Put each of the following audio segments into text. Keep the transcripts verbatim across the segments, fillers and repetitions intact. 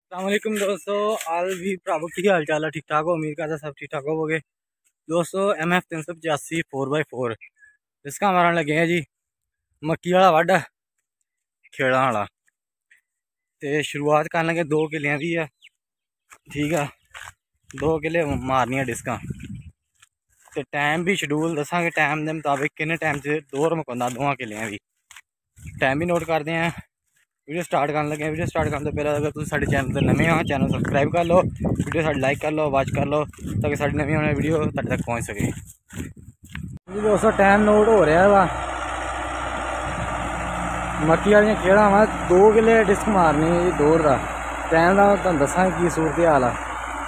अस्सलामुअलैकुम दोस्तों, आल भी भरावो की हाल चाल है? ठीक ठाक हो? उम्मीद करता सब ठीक ठाक होगे। दोस्तों एम एफ तीन सौ पचासी फोर बाई फोर इसका मारन लगे हैं जी मक्की वाला वड खेड़ा वाला। तो शुरुआत कर लगे दो किलियां की है, ठीक है। दो किले मारनिया डिस्क। तो टाइम भी शेड्यूल दसा कि टाइम के मुताबिक किन्ने टाइम से दौर मुकंदा दोवां किलियां की। टाइम भी नोट करते हैं। वीडियो स्टार्ट करने लगे। वीडियो स्टार्ट करने तो पहले अगर तुम साडे चैनल पर नवे हो, चैनल सबसक्राइब कर लो, वीडियो साडी लाइक कर लो, वॉच कर लो ताकि साडी नवी आने वीडियो तुहाडे तक पहुँच सके जी। दोस्तों टाइम नोट हो रहा वा मक्की वाली खेड़ा वा दो किले डिस्क मारनी है जी दौड़ का। टाइम का तुहानू दसा की सूरत हाल है।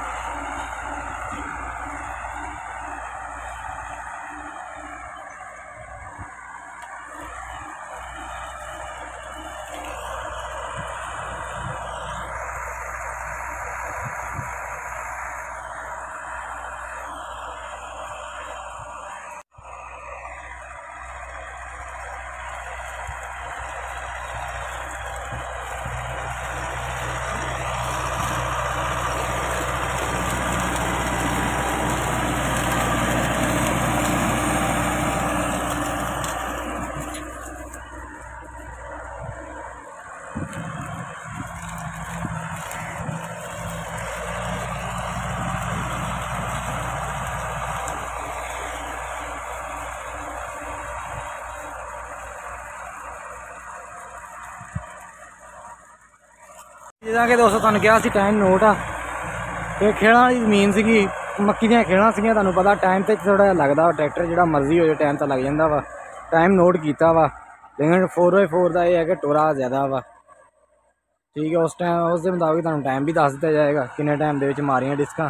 जिदा कि दोस्तों तुहानू कहा टाइम नोट आ। तो खेड़ा वाली जमीन सी मक्की दी खेड़ा सी, तुहानू पता टाइम तो थोड़ा लगता वा। ट्रैक्टर जो मर्जी हो जाए टाइम तो लग जाता वा। टाइम नोट किया वा, लेकिन फोर बाई फोर का यह है कि टोरा ज़्यादा वा, ठीक है। उस टाइम उस मुताबिक तुहानू टाइम भी दस दिता जाएगा किन्ने टाइम के मारियां डिस्क।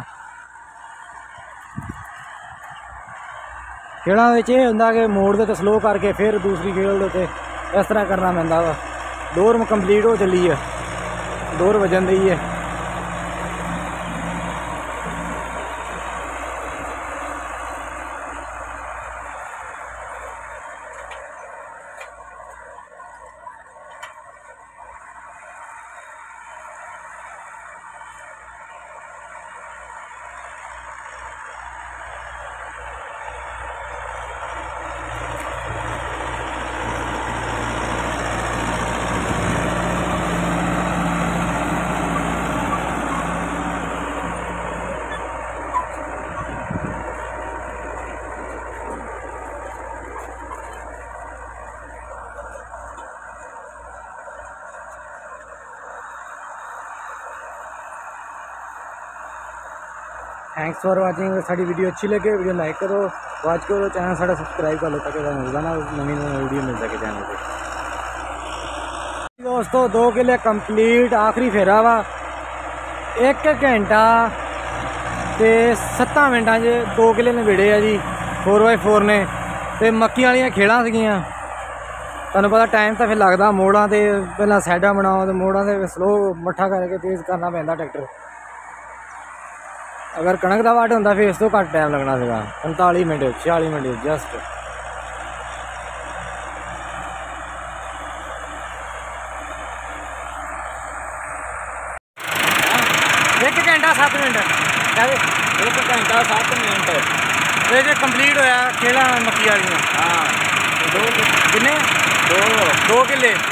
खेड़ा ये होंगे कि मोड़ दे स्लो करके फिर दूसरी खेल दे इस तरह करना पैंदा वा। दौर कंप्लीट हो चली है, दौर वजन रही है। Thanks for watching. साड़ी वीडियो अच्छी लगे वीडियो लाइक करो, वॉच करो, चैनल साढ़ा सब्सक्राइब कर लो ताकि रोजाना नवी नवी वीडियो मिल सके चैनल पे। दोस्तों दो किले कंप्लीट, आखिरी फेरा वा। एक घंटा ते सत्तां मिनटां च दो किले नवेड़े आ जी फोर बाई फोर ने। तो मक्की वाली खेड़ा सीगियां, तुहानू पता टाइम तो फिर लगता मोड़ा तो पहला साइडा बनाओ तो मोड़ा तो स्लो मट्ठा करके तेज़ करना पैंदा ट्रैक्टर। अगर कणक का वाट होंदा फिर इस तो घट टाइम लगना सीगा, पैंताली मिनट छियाली मिनट जस्ट। एक घंटा सत्त मिनट एक घंटा सत्त मिनट ये कंप्लीट होया खेड़ा मक्की वाली। हाँ दो किन्ने दो दो किले